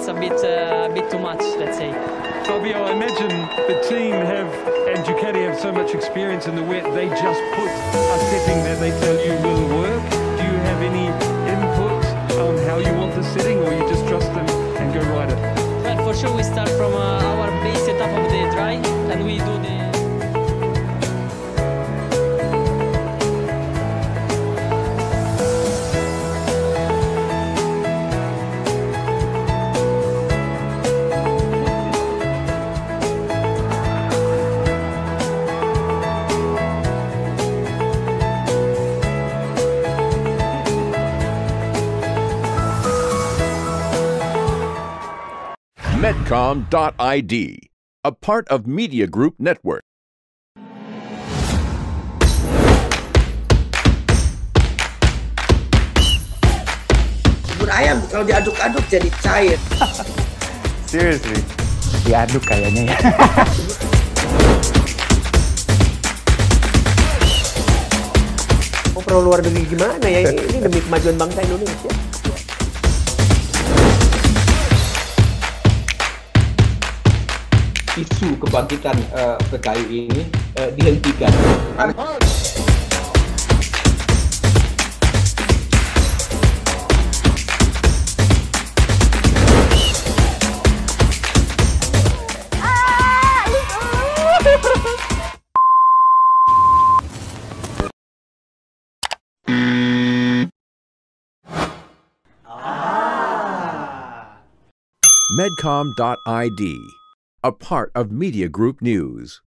a bit too much, let's say. Fabio, I imagine the team and Ducati have so much experience in the wet, they just put a setting that they tell you will work. Do you have any input on how you want the setting, or you just trust them and go ride it? Well, for sure we start from our base setup of the dry, and we do the... Medcom.id, a part of Media Group Network. Bubur ayam kalau diaduk-aduk jadi cair. Seriously? Diaduk kayaknya ya. Mau pro luar negeri gimana ya? Ini demi kemajuan bangsa Indonesia. Isu kebangkitan PKI ini dihentikan. Medcom.id, a part of Media Group News.